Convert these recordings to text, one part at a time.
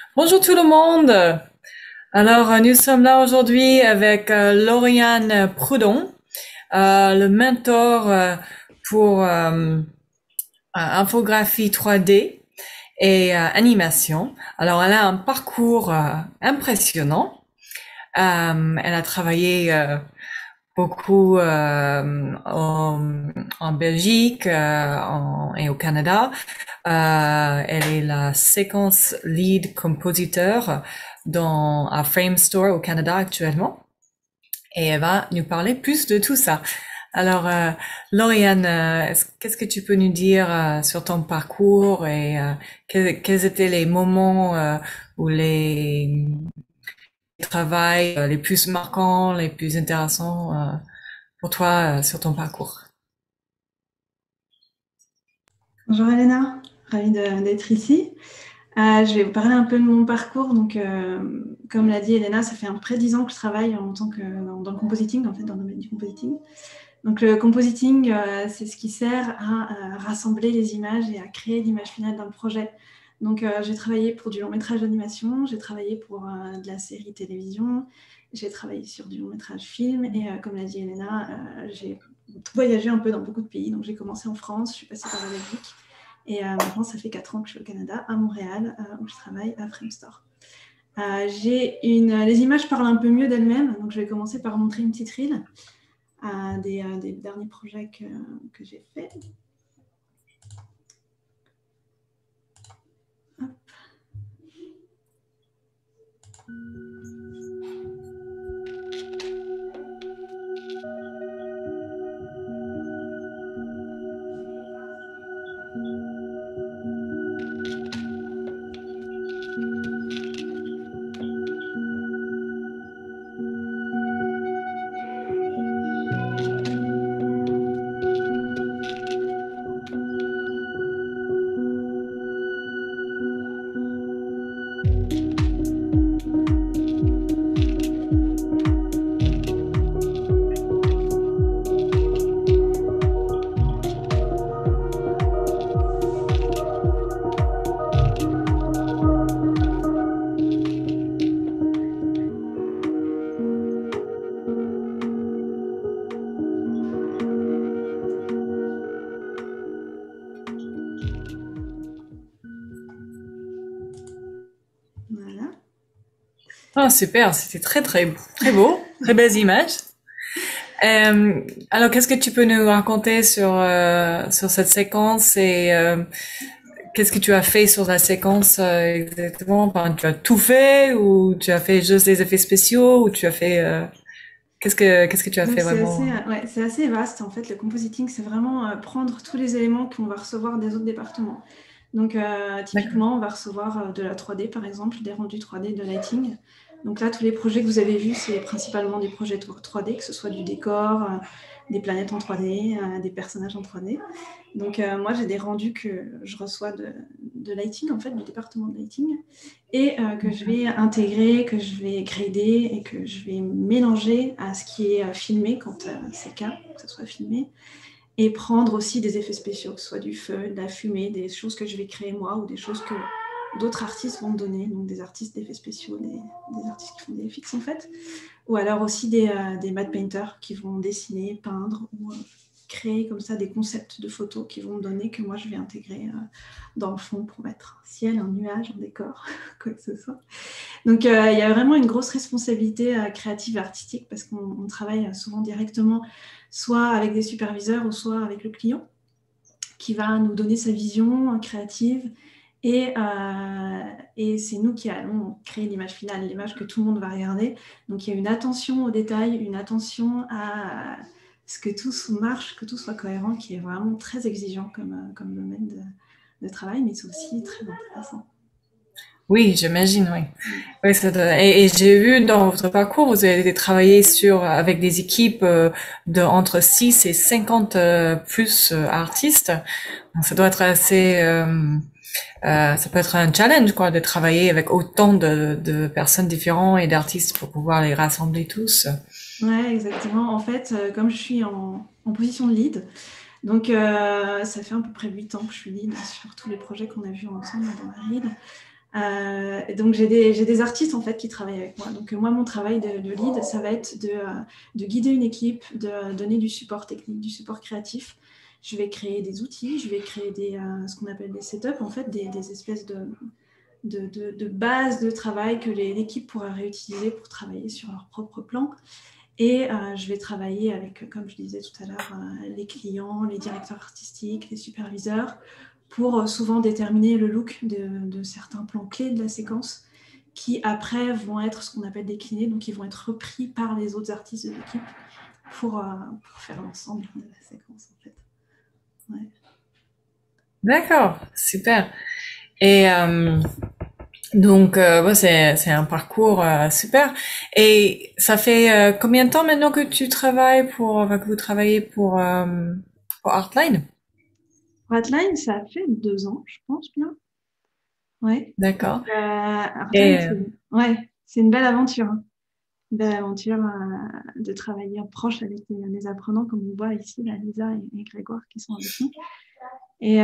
Bonjour tout le monde. Alors, nous sommes là aujourd'hui avec Lauriane Proudhon, le mentor pour infographie 3D et animation. Alors, elle a un parcours impressionnant. Elle a travaillé beaucoup en Belgique et au Canada. Elle est la séquence lead compositeur à Frame Store au Canada actuellement. Et elle va nous parler plus de tout ça. Alors, Lauriane, qu'est-ce que tu peux nous dire sur ton parcours et quels étaient les moments où les travails les plus marquants, les plus intéressants pour toi sur ton parcours? Bonjour Elena, ravie d'être ici. Je vais vous parler un peu de mon parcours. Donc, comme l'a dit Elena, ça fait près de 10 ans que je travaille en tant que dans le compositing, en fait, dans le domaine du compositing. Donc, le compositing, c'est ce qui sert à rassembler les images et à créer l'image finale d'un projet. Donc, j'ai travaillé pour du long métrage d'animation, j'ai travaillé pour de la série télévision, j'ai travaillé sur du long métrage film et comme l'a dit Elena, j'ai voyagé un peu dans beaucoup de pays. Donc, j'ai commencé en France, je suis passée par la Belgique. Et maintenant, ça fait 4 ans que je suis au Canada, à Montréal, où je travaille à Framestore. Les images parlent un peu mieux d'elles-mêmes, donc je vais commencer par montrer une petite reel des derniers projets que j'ai faits. Voilà. Ah, super, c'était très beau, très belles images. Alors, qu'est-ce que tu peux nous raconter sur cette séquence et qu'est-ce que tu as fait sur la séquence exactement? Enfin, tu as tout fait ou tu as fait juste des effets spéciaux ou tu as fait qu'est-ce que tu as Donc fait c'est vraiment? assez vaste en fait. Le compositing, c'est vraiment prendre tous les éléments qu'on va recevoir des autres départements. Donc D'accord. typiquement, on va recevoir de la 3D par exemple, des rendus 3D de lighting. Donc là, tous les projets que vous avez vus, c'est principalement des projets 3D, que ce soit du décor, des planètes en 3D, des personnages en 3D. Donc moi, j'ai des rendus que je reçois de lighting, en fait, du département de lighting, et que je vais intégrer, que je vais grader et que je vais mélanger à ce qui est filmé quand c'est le cas, que ce soit filmé, et prendre aussi des effets spéciaux, que ce soit du feu, de la fumée, des choses que je vais créer moi ou des choses que d'autres artistes vont me donner, donc des artistes d'effets spéciaux, des artistes qui font des FX en fait, ou alors aussi des matte painters qui vont dessiner, peindre ou créer comme ça des concepts de photos qui vont me donner que moi je vais intégrer dans le fond pour mettre un ciel, un nuage, un décor, quoi que ce soit. Donc il y a vraiment une grosse responsabilité créative et artistique parce qu'on travaille souvent directement soit avec des superviseurs ou soit avec le client qui va nous donner sa vision créative et c'est nous qui allons créer l'image finale, l'image que tout le monde va regarder. Donc il y a une attention aux détails, une attention à ce que tout marche, que tout soit cohérent, qui est vraiment très exigeant comme domaine de travail, mais c'est aussi très intéressant. Oui, j'imagine, oui. Oui, et j'ai vu dans votre parcours, vous avez travaillé avec des équipes de entre 6 et 50 plus artistes. Donc, ça doit être ça peut être un challenge, quoi, de travailler avec autant de personnes différentes et d'artistes pour pouvoir les rassembler tous. Ouais, exactement. En fait, comme je suis en position de lead, donc ça fait à peu près 8 ans que je suis lead sur tous les projets qu'on a vus ensemble dans la reel. Donc j'ai des artistes en fait qui travaillent avec moi. Donc moi mon travail de lead, ça va être de guider une équipe, de donner du support technique, du support créatif. Je vais créer des outils, je vais créer ce qu'on appelle des setups, en fait, des espèces de bases de travail que l'équipe pourra réutiliser pour travailler sur leur propre plan. Et je vais travailler avec, comme je disais tout à l'heure, les clients, les directeurs artistiques, les superviseurs, pour souvent déterminer le look de certains plans clés de la séquence, qui après vont être ce qu'on appelle déclinés, donc ils vont être repris par les autres artistes de l'équipe pour faire l'ensemble de la séquence en fait. Ouais. D'accord, super. Et donc, ouais, c'est un parcours super. Et ça fait combien de temps maintenant que tu travailles que vous travaillez pour Artline? Hotline, ça a fait 2 ans, je pense bien. Ouais. D'accord. Hotline, Et ouais, c'est une belle aventure. Hein. Une belle aventure de travailler en proche avec les apprenants, comme on voit ici, là, Lisa et Grégoire qui sont avec nous. Et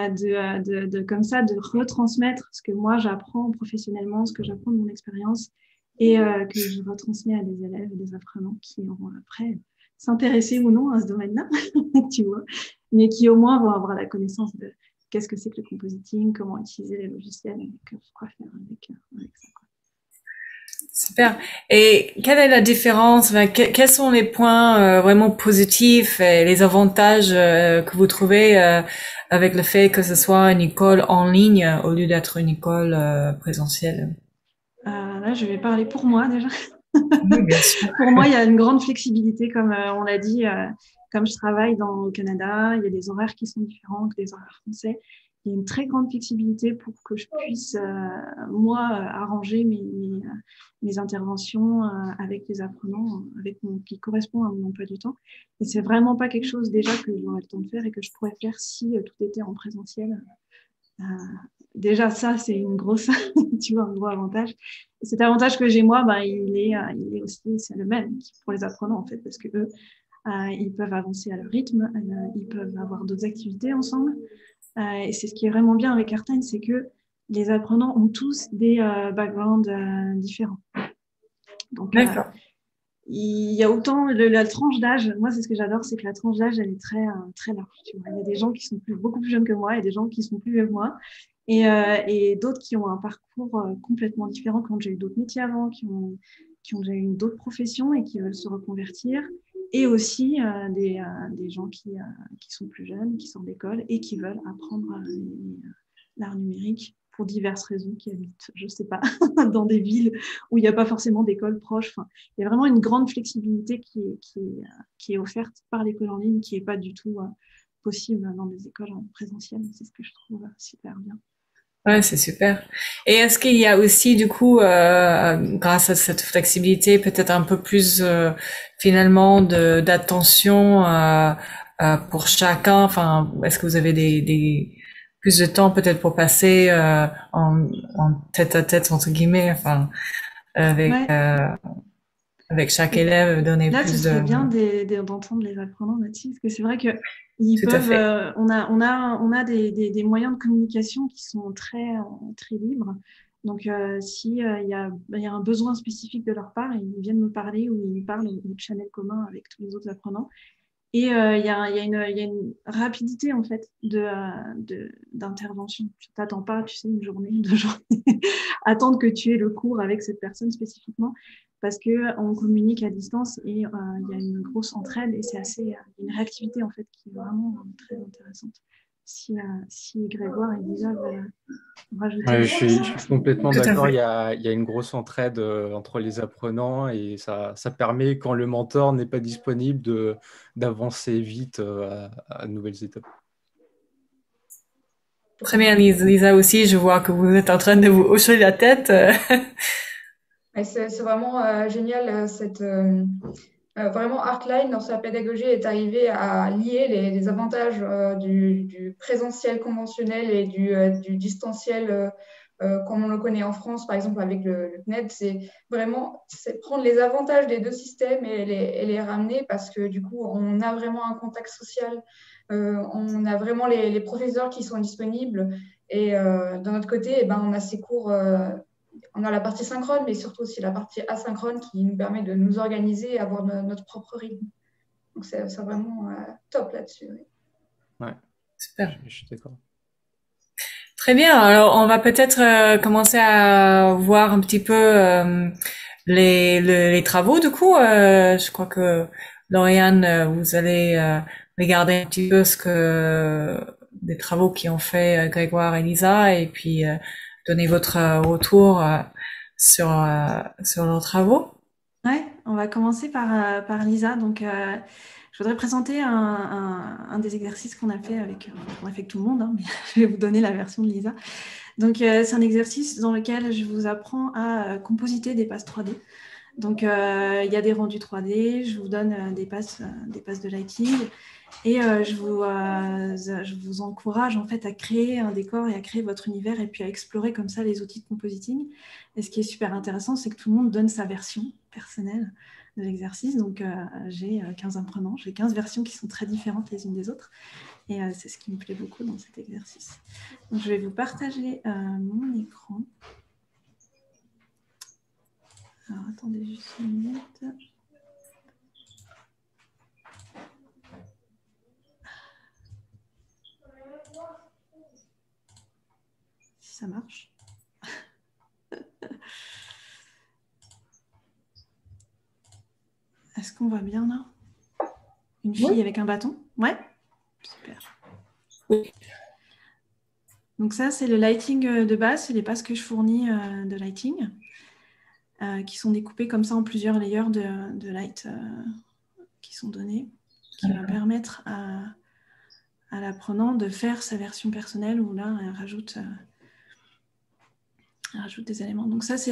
comme ça, de retransmettre ce que moi j'apprends professionnellement, ce que j'apprends de mon expérience, et que je retransmets à des élèves et des apprenants qui auront après s'intéresser ou non à ce domaine-là, tu vois, mais qui au moins vont avoir la connaissance de qu'est-ce que c'est que le compositing, comment utiliser les logiciels, et quoi faire avec ça. Quoi. super. Et quelle est la différence? Enfin, quels sont les points vraiment positifs et les avantages que vous trouvez avec le fait que ce soit une école en ligne au lieu d'être une école présentielle? Là, je vais parler pour moi déjà. Oui, bien sûr. Pour moi, il y a une grande flexibilité, comme on l'a dit. Comme je travaille au Canada, il y a des horaires qui sont différents que des horaires français. Il y a une très grande flexibilité pour que je puisse, moi, arranger mes interventions avec les apprenants, qui correspond à mon emploi du temps. Et c'est vraiment pas quelque chose déjà que j'aurais le temps de faire et que je pourrais faire si tout était en présentiel. Euh, Déjà, ça, c'est une grosse, tu vois, un gros avantage. Et cet avantage que j'ai moi, ben, il est aussi, c'est le même pour les apprenants, en fait, parce que eux, ils peuvent avancer à leur rythme, ils peuvent avoir d'autres activités ensemble. Et c'est ce qui est vraiment bien avec Artine, c'est que les apprenants ont tous des backgrounds différents. Donc, D'accord. il y a autant la tranche d'âge. Moi, c'est ce que j'adore, c'est que la tranche d'âge, elle est très large. Tu vois. Il y a des gens qui sont beaucoup plus jeunes que moi et des gens qui sont plus vieux que moi. Et d'autres qui ont un parcours complètement différent, qui ont déjà eu d'autres métiers avant, qui ont déjà eu d'autres professions et qui veulent se reconvertir. Et aussi des gens qui sont plus jeunes, qui sortent d'école et qui veulent apprendre l'art numérique pour diverses raisons, qui habitent, je ne sais pas, dans des villes où il n'y a pas forcément d'école proche. Enfin, il y a vraiment une grande flexibilité qui est offerte par l'école en ligne, qui n'est pas du tout possible dans des écoles présentielles. C'est ce que je trouve super bien. Ouais, c'est super. Et est-ce qu'il y a aussi, du coup, grâce à cette flexibilité, peut-être un peu plus finalement d'attention pour chacun? Enfin, est-ce que vous avez des plus de temps peut-être pour passer en tête à tête entre guillemets, enfin, avec Ouais. avec chaque élève, donner Là, ce plus serait de. bien d'entendre les apprenants là-dessus, parce que c'est vrai que ils Tout à peuvent, fait. on a des moyens de communication qui sont très libres. Donc, si il y a un besoin spécifique de leur part, ils viennent me parler ou ils parlent au channel commun avec tous les autres apprenants. Et il y a une rapidité en fait d'intervention. Tu t'attends pas, tu sais, une journée, 2 journées, attendre que tu aies le cours avec cette personne spécifiquement, parce que on communique à distance et il y a une grosse entraide et c'est une réactivité en fait qui est vraiment très intéressante. Si Grégoire et Lisa veulent rajouter Ouais, des choses. je suis complètement Tout à d'accord. fait. Il y a une grosse entraide entre les apprenants et ça permet, quand le mentor n'est pas disponible, d'avancer vite à de nouvelles étapes. Très bien, Lisa aussi, je vois que vous êtes en train de vous hocher la tête. Et c'est vraiment génial. Vraiment, Artline, dans sa pédagogie, est arrivé à lier les avantages du présentiel conventionnel et du distanciel comme on le connaît en France, par exemple avec le CNED. C'est prendre les avantages des deux systèmes et les ramener parce que du coup, on a vraiment un contact social On a vraiment les professeurs qui sont disponibles. Et d'un autre côté, eh ben, on a ces cours, on a la partie synchrone, mais surtout aussi la partie asynchrone qui nous permet de nous organiser et avoir notre propre rythme. Donc, c'est vraiment top là-dessus. Oui. Ouais, Super. je suis d'accord. Très bien. Alors, on va peut-être commencer à voir un petit peu les travaux. Du coup, je crois que Lauriane, vous allez regarder un petit peu des travaux qui ont fait Grégoire et Lisa, et puis donner votre retour sur leurs travaux. Ouais, on va commencer par Lisa. Donc, je voudrais présenter un des exercices qu'on a fait qu'on a fait avec tout le monde, hein, mais je vais vous donner la version de Lisa. Donc, c'est un exercice dans lequel je vous apprends à compositer des passes 3D. Donc, il y a des rendus 3D, je vous donne des passes de lighting, et je vous encourage en fait à créer un décor et à créer votre univers, et puis à explorer comme ça les outils de compositing. Et ce qui est super intéressant, c'est que tout le monde donne sa version personnelle de l'exercice. Donc, j'ai 15 apprenants, j'ai 15 versions qui sont très différentes les unes des autres. Et c'est ce qui me plaît beaucoup dans cet exercice. Donc, je vais vous partager mon écran. Alors, attendez juste une minute. Si ça marche. Est-ce qu'on voit bien là? Une fille avec un bâton? Ouais? Super. Oui. Donc ça, c'est le lighting de base, c'est les passes que je fournis de lighting, qui sont découpées comme ça en plusieurs layers de light qui sont donnés, qui va permettre à l'apprenant de faire sa version personnelle, où là, elle rajoute des éléments. Donc ça,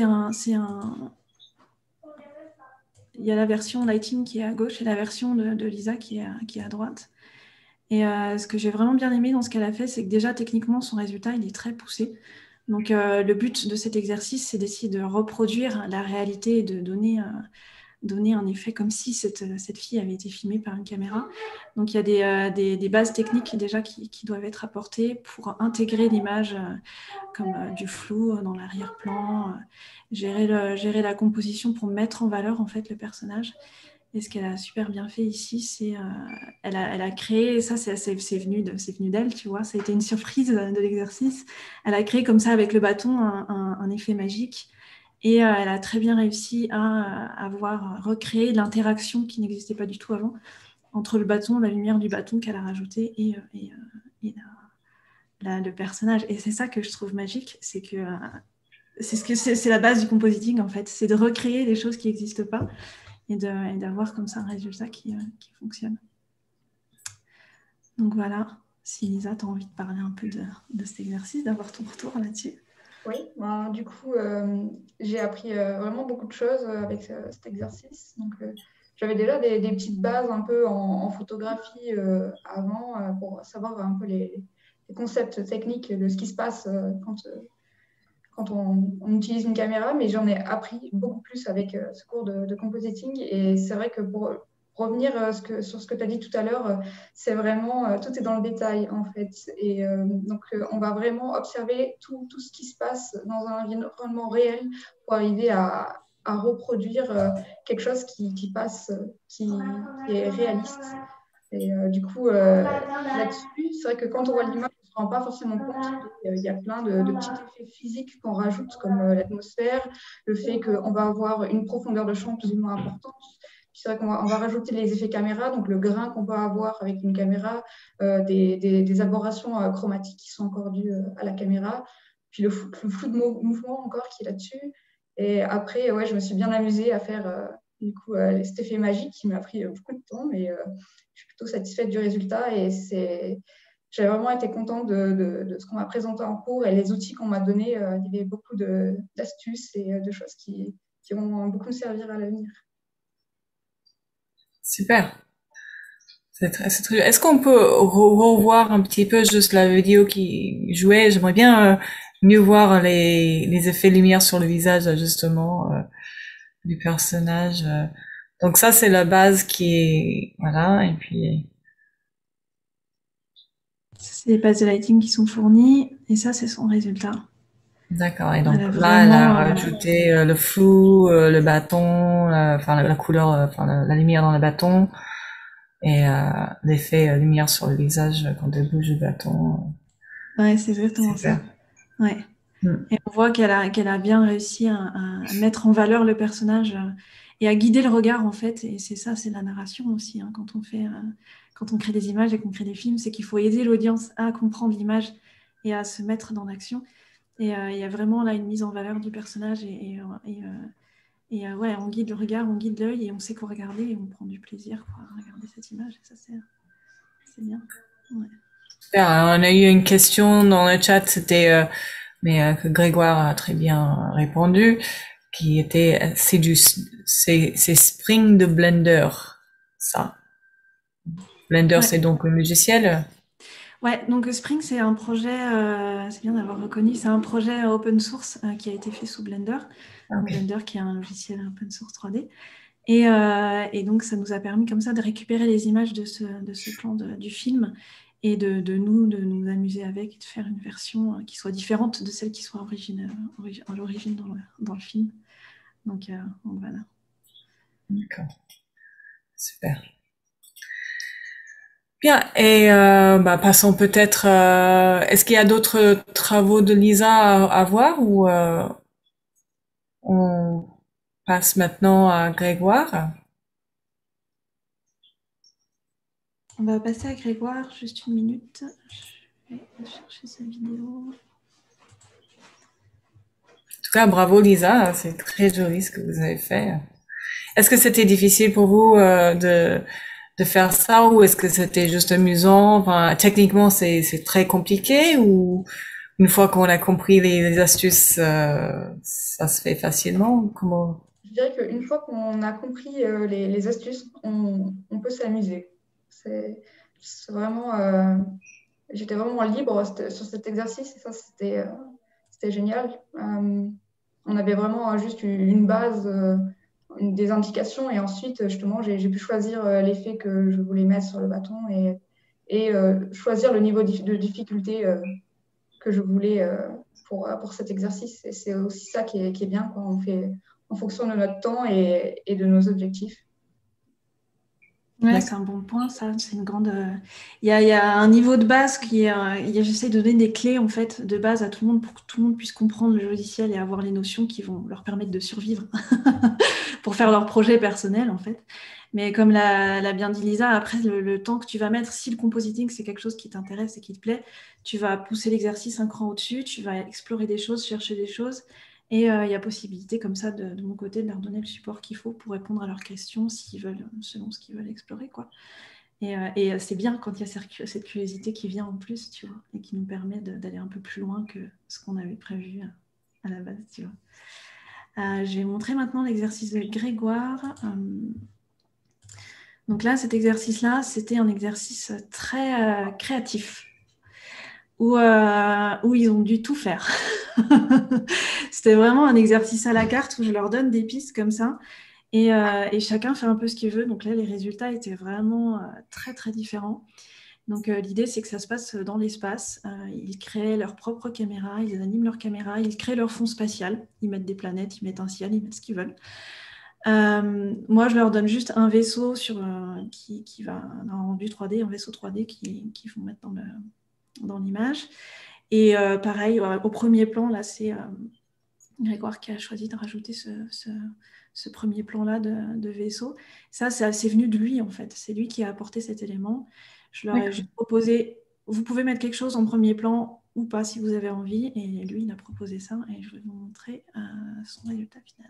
il y a la version lighting qui est à gauche et la version de Lisa qui est à droite. Et ce que j'ai vraiment bien aimé dans ce qu'elle a fait, c'est que déjà, techniquement, son résultat, il est très poussé. Donc, le but de cet exercice, c'est d'essayer de reproduire la réalité et de donner un effet comme si cette fille avait été filmée par une caméra. Donc, il y a des bases techniques déjà qui doivent être apportées pour intégrer l'image comme du flou dans l'arrière-plan, gérer la composition pour mettre en valeur en fait le personnage. Et ce qu'elle a super bien fait ici, c'est elle a créé, ça c'est venu d'elle, tu vois, ça a été une surprise de l'exercice. Elle a créé comme ça avec le bâton un effet magique, et elle a très bien réussi à avoir recréé l'interaction qui n'existait pas du tout avant entre le bâton, la lumière du bâton qu'elle a rajouté et le personnage. Et c'est ça que je trouve magique, c'est que c'est la base du compositing en fait, c'est de recréer des choses qui n'existent pas. Et d'avoir comme ça un résultat qui fonctionne. Donc voilà, si Lisa, tu as envie de parler un peu de cet exercice, d'avoir ton retour là-dessus. Oui, ben, du coup, j'ai appris vraiment beaucoup de choses avec cet exercice. Donc, j'avais déjà des petites bases un peu en photographie avant pour savoir un peu les concepts techniques de ce qui se passe quand on utilise une caméra, mais j'en ai appris beaucoup plus avec ce cours de compositing. Et c'est vrai que pour revenir sur ce que tu as dit tout à l'heure, c'est vraiment, tout est dans le détail en fait. Et donc, on va vraiment observer tout ce qui se passe dans un environnement réel pour arriver à reproduire quelque chose qui passe, qui est réaliste. Et du coup, là-dessus, c'est vrai que quand on voit l'image, on ne se rend pas forcément compte. Il y a plein de petits effets physiques qu'on rajoute, comme l'atmosphère, le fait qu'on va avoir une profondeur de champ plus ou moins importante. C'est vrai qu'on va rajouter les effets caméra, donc le grain qu'on peut avoir avec une caméra, des aberrations chromatiques qui sont encore dues à la caméra, puis le flou de mouvement encore qui est là-dessus. Et après, ouais, je me suis bien amusée à faire du coup cet effet magique qui m'a pris beaucoup de temps, mais je suis plutôt satisfaite du résultat et j'ai vraiment été contente de ce qu'on m'a présenté en cours et les outils qu'on m'a donnés. Il y avait beaucoup d'astuces et de choses qui vont beaucoup me servir à l'avenir. Super. C'est très... Est-ce qu'on peut revoir un petit peu juste la vidéo qui jouait? J'aimerais bien mieux voir les effets lumière sur le visage, justement, du personnage. Donc ça, c'est la base qui est... Voilà, et puis... C'est les passes de lighting qui sont fournies et ça, c'est son résultat. D'accord. Et donc Elle a là, elle a vraiment, rajouté le flou, le bâton, enfin la couleur, enfin la lumière dans le bâton et l'effet lumière sur le visage quand elle bouge le bâton. ouais, c'est exactement Super. ça. Ouais. Mm. Et on voit qu'elle a bien réussi à mettre en valeur le personnage et à guider le regard, en fait. Et c'est ça, c'est la narration aussi, hein, quand on crée des images et qu'on crée des films, c'est qu'il faut aider l'audience à comprendre l'image et à se mettre dans l'action. Et il y a vraiment là une mise en valeur du personnage ouais, on guide le regard, on guide l'œil et on sait quoi regarder et on prend du plaisir quoi, à regarder cette image. Et ça, c'est bien. Ouais. Super. Alors, on a eu une question dans le chat, c'était mais que Grégoire a très bien répondu, qui était c'est Spring de Blender, ça. Blender, Ouais. c'est donc le logiciel. Ouais, donc Spring, c'est un projet, c'est bien d'avoir reconnu, c'est un projet open source qui a été fait sous Blender. Donc Ok. Blender qui est un logiciel open source 3D. Et donc ça nous a permis comme ça de récupérer les images de ce plan du film et de nous amuser avec et de faire une version qui soit différente de celle qui soit à l'origine dans le film. Donc voilà. D'accord. Super. Bien. Et bah, passons peut-être. Est-ce qu'il y a d'autres travaux de Lisa à voir ou on passe maintenant à Grégoire? On va passer à Grégoire, juste une minute. Je vais chercher sa vidéo. En tout cas, bravo Lisa, c'est très joli ce que vous avez fait. Est-ce que c'était difficile pour vous de faire ça ou est-ce que c'était juste amusant? Enfin, techniquement, c'est très compliqué ou une fois qu'on a compris les astuces, ça se fait facilement? Comment? Je dirais qu'une fois qu'on a compris les astuces, on peut s'amuser. C'est vraiment, j'étais vraiment libre sur cet exercice et ça, c'était génial. On avait vraiment juste une base, des indications et ensuite, justement, j'ai pu choisir l'effet que je voulais mettre sur le bâton et choisir le niveau de difficulté que je voulais pour cet exercice. Et c'est aussi ça qui est bien, quoi. On fait en fonction de notre temps et de nos objectifs. Ouais, c'est un bon point, ça. C'est une grande. Il y a un niveau de base qui est. J'essaie de donner des clés en fait de base à tout le monde pour que tout le monde puisse comprendre le logiciel et avoir les notions qui vont leur permettre de survivre pour faire leur projet personnel en fait. Mais comme l'a bien dit Lisa, après le temps que tu vas mettre, si le compositing c'est quelque chose qui t'intéresse et qui te plaît, tu vas pousser l'exercice un cran au-dessus, tu vas explorer des choses, chercher des choses. Et il y a possibilité comme ça de mon côté de leur donner le support qu'il faut pour répondre à leurs questions s'ils veulent, selon ce qu'ils veulent explorer, quoi. Et c'est bien quand il y a cette curiosité qui vient en plus, tu vois, et qui nous permet d'aller un peu plus loin que ce qu'on avait prévu à la base, tu vois. Je vais montrer maintenant l'exercice de Grégoire. Donc là, cet exercice-là, c'était un exercice très créatif où ils ont dû tout faire. C'était vraiment un exercice à la carte où je leur donne des pistes comme ça et chacun fait un peu ce qu'il veut. Donc là, les résultats étaient vraiment très, très différents. Donc l'idée, c'est que ça se passe dans l'espace. Ils créent leur propre caméra, ils animent leur caméra, ils créent leur fond spatial. Ils mettent des planètes, ils mettent un ciel, ils mettent ce qu'ils veulent. Moi, je leur donne juste un vaisseau qui va un rendu 3D, un vaisseau 3D qu'ils vont mettre dans l'image. Et pareil, au premier plan, là, c'est Grégoire qui a choisi de rajouter ce premier plan-là de vaisseau. Ça, c'est venu de lui, en fait. C'est lui qui a apporté cet élément. Je leur ai juste proposé, vous pouvez mettre quelque chose en premier plan ou pas si vous avez envie. Et lui, il a proposé ça et je vais vous montrer son résultat final.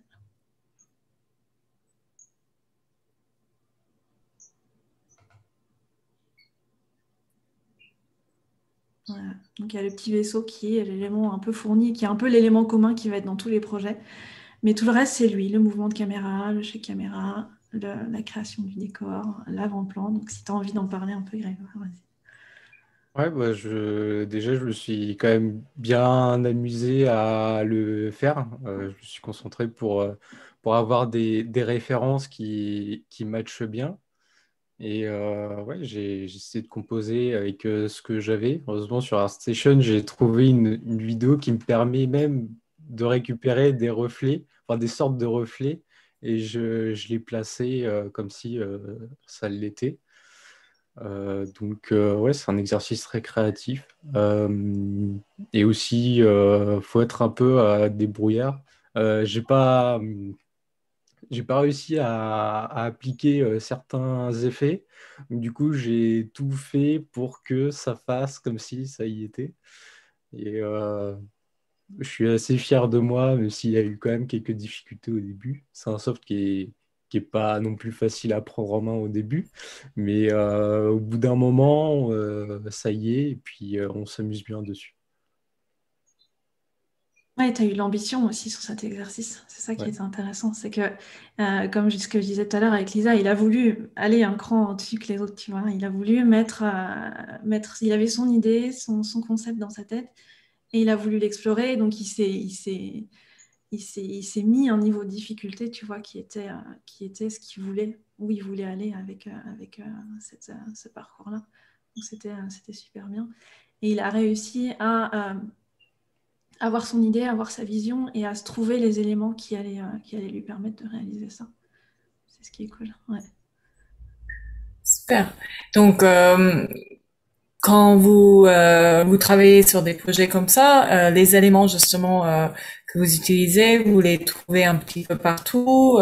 Voilà. Donc il y a le petit vaisseau qui est l'élément un peu fourni, qui est un peu l'élément commun qui va être dans tous les projets. Mais tout le reste, c'est lui, le mouvement de caméra, le chèque caméra, la création du décor, l'avant-plan. Donc si tu as envie d'en parler un peu, Grégoire, vas-y. Ouais, bah, déjà, je me suis quand même bien amusé à le faire. Je me suis concentré pour avoir des références qui matchent bien. Et ouais, j'ai essayé de composer avec ce que j'avais. Heureusement, sur ArtStation, j'ai trouvé une vidéo qui me permet même de récupérer des reflets, enfin des sortes de reflets, et je l'ai placé comme si ça l'était. Donc ouais, c'est un exercice très créatif. Et aussi, faut être un peu débrouillard. J'ai pas réussi à appliquer certains effets. Du coup, j'ai tout fait pour que ça fasse comme si ça y était. Et je suis assez fier de moi, même s'il y a eu quand même quelques difficultés au début. C'est un soft qui est pas non plus facile à prendre en main au début. Mais au bout d'un moment, ça y est, et puis on s'amuse bien dessus. Ouais, tu as eu l'ambition aussi sur cet exercice. C'est ça qui Ouais. est intéressant. C'est que, comme ce que je disais tout à l'heure avec Lisa, il a voulu aller un cran au-dessus que les autres, tu vois. Il a voulu il avait son idée, son concept dans sa tête, et il a voulu l'explorer. Donc, il s'est mis un niveau de difficulté, tu vois, qui était ce qu'il voulait, où il voulait aller avec ce parcours-là. Donc, c'était super bien. Et il a réussi à avoir son idée, avoir sa vision et à se trouver les éléments qui allaient lui permettre de réaliser ça. C'est ce qui est cool. Ouais. Super. Donc, quand vous travaillez sur des projets comme ça, les éléments justement que vous utilisez, vous les trouvez un petit peu partout.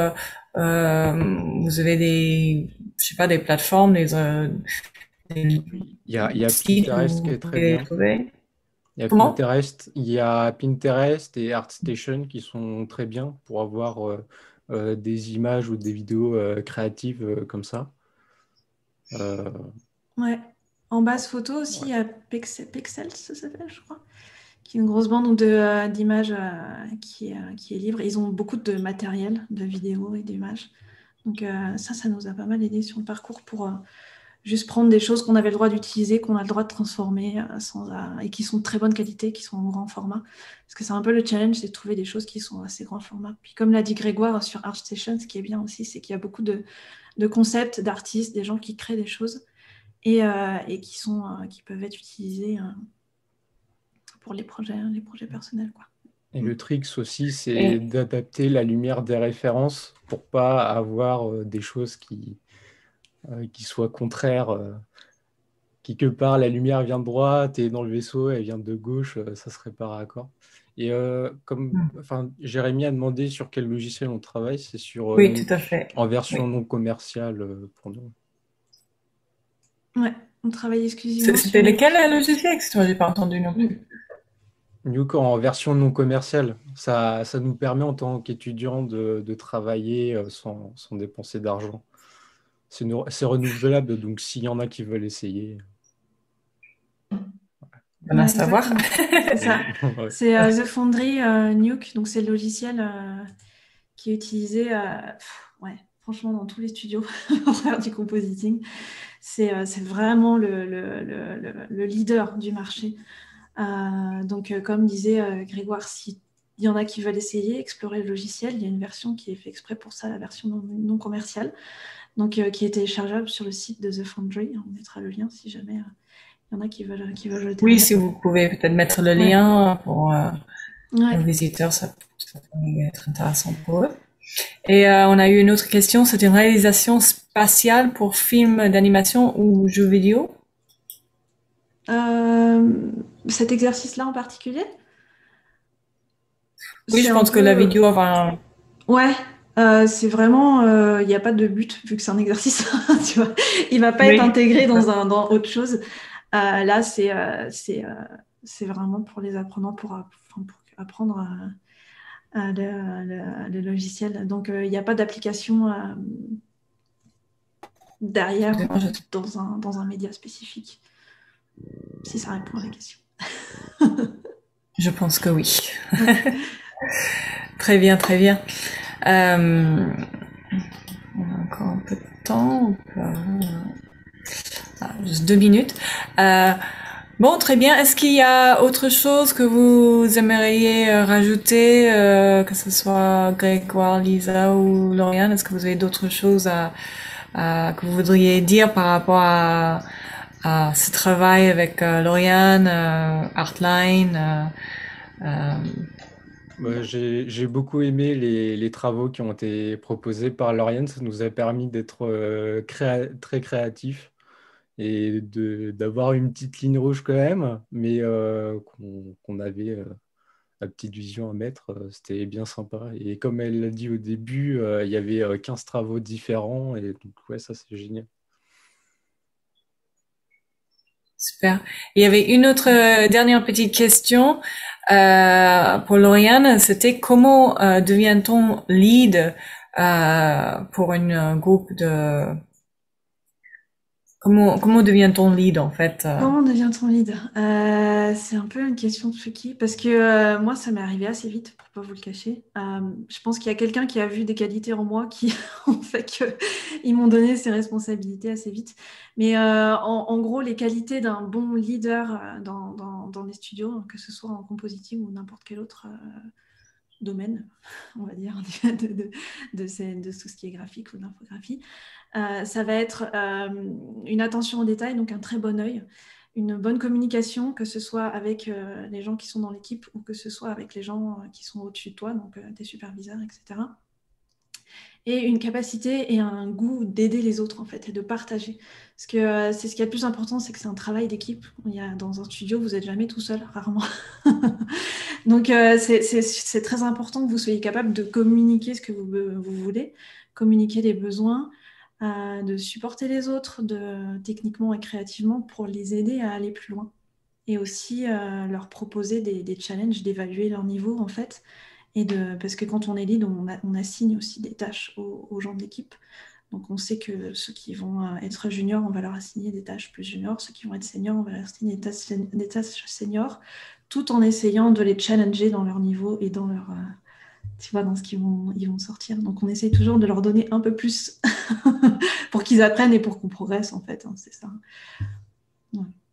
Vous avez je sais pas, des plateformes, des Il y a sites Pinterest où qui vous est très pouvez les bien. trouver. Comment? Il y a Pinterest et ArtStation qui sont très bien pour avoir des images ou des vidéos créatives comme ça. Euh, Ouais. En base photo aussi, ouais. il y a Pexels, ça s'appelle, je crois, qui est une grosse bande d'images qui est libre. Ils ont beaucoup de matériel, de vidéos et d'images. Donc ça nous a pas mal aidé sur le parcours pour juste prendre des choses qu'on avait le droit d'utiliser, qu'on a le droit de transformer et qui sont de très bonne qualité, qui sont en grand format. Parce que c'est un peu le challenge, c'est de trouver des choses qui sont assez grand format. Puis comme l'a dit Grégoire sur ArtStation, ce qui est bien aussi, c'est qu'il y a beaucoup de concepts, d'artistes, des gens qui créent des choses et qui peuvent être utilisés pour les projets personnels, quoi. Et le trick aussi, c'est Et, d'adapter la lumière des références pour pas avoir des choses qui soient contraires. Quelque part, la lumière vient de droite et dans le vaisseau, elle vient de gauche, ça serait pas raccord. Et enfin, Jérémy a demandé sur quel logiciel on travaille, c'est sur oui, tout à Nuke, fait. en version Oui. non commerciale pour nous. Ouais, on travaille exclusivement sur C'était lequel Nuke. logiciel? Excuse-moi, j'ai pas entendu non plus. Nuke en version non commerciale, ça nous permet en tant qu'étudiant de travailler sans dépenser d'argent. C'est renouvelable, donc s'il y en a qui veulent essayer. Bon à Ouais, savoir. exactement. C'est ça. Ouais. C'est The Foundry Nuke, donc c'est le logiciel qui est utilisé ouais, franchement dans tous les studios pour faire du compositing. C'est vraiment le leader du marché. Donc, comme disait Grégoire, s'il y en a qui veulent essayer, explorer le logiciel, il y a une version qui est faite exprès pour ça, la version non commerciale, donc qui est téléchargeable sur le site de The Foundry. On mettra le lien si jamais il y en a qui veulent jeter un Oui, œil. si vous pouvez peut-être mettre le Ouais. lien pour Ouais. nos visiteurs, ça pourrait être intéressant pour eux. Et on a eu une autre question, c'est une réalisation spatiale pour films d'animation ou jeux vidéo? Cet exercice-là en particulier, Oui, c'est je un pense que la peu... vidéo, enfin, Ouais, c'est vraiment... Il n'y a pas de but, vu que c'est un exercice, tu vois. Il va pas être oui, intégré c'est ça. dans autre chose. Là, c'est vraiment pour les apprenants, pour apprendre le logiciel. Donc, il n'y a pas d'application derrière dans un média spécifique, si ça répond à la question. Je pense que oui. Très bien, très bien. On a encore un peu de temps. Juste 2 minutes. Bon, très bien. Est-ce qu'il y a autre chose que vous aimeriez rajouter, que ce soit Grégoire, Lisa ou Lauriane? Est-ce que vous avez d'autres choses que vous voudriez dire par rapport à ce travail avec Lauriane, Artline. J'ai beaucoup aimé les travaux qui ont été proposés par Lauriane. Ça nous a permis d'être très créatifs et d'avoir une petite ligne rouge quand même, mais qu'on avait la petite vision à mettre. C'était bien sympa. Et comme elle l'a dit au début, il y avait 15 travaux différents. Et donc, ouais, ça, c'est génial. Super. Il y avait une autre dernière petite question pour Lauriane. C'était comment devient-on lead pour un groupe de... Comment devient-on lead en fait Comment devient-on lead? C'est un peu une question tricky parce que moi, ça m'est arrivé assez vite, pour pas vous le cacher. Je pense qu'il y a quelqu'un qui a vu des qualités en moi qui ont fait qu'ils m'ont donné ces responsabilités assez vite. Mais en gros, les qualités d'un bon leader dans les studios, que ce soit en compositing ou n'importe quel autre domaine, on va dire, de tout ce qui est graphique ou d'infographie, ça va être une attention au détail, donc un très bon œil, une bonne communication, que ce soit avec les gens qui sont dans l'équipe ou que ce soit avec les gens qui sont au-dessus de toi, donc tes superviseurs, etc. Et une capacité et un goût d'aider les autres, en fait, et de partager. Parce que c'est ce qui est le plus important, c'est que c'est un travail d'équipe. Dans un studio, vous n'êtes jamais tout seul, rarement. Donc, c'est très important que vous soyez capable de communiquer ce que vous voulez, communiquer les besoins, de supporter les autres techniquement et créativement pour les aider à aller plus loin. Et aussi leur proposer des challenges, d'évaluer leur niveau, en fait. Parce que quand on est lead, on assigne aussi des tâches aux gens de l'équipe. Donc, on sait que ceux qui vont être juniors, on va leur assigner des tâches plus juniors. Ceux qui vont être seniors, on va leur assigner des tâches seniors, tout en essayant de les challenger dans leur niveau et dans leur, tu vois, dans ce qu'ils vont sortir. Donc, on essaye toujours de leur donner un peu plus pour qu'ils apprennent et pour qu'on progresse, en fait. Hein, c'est ça. Ouais.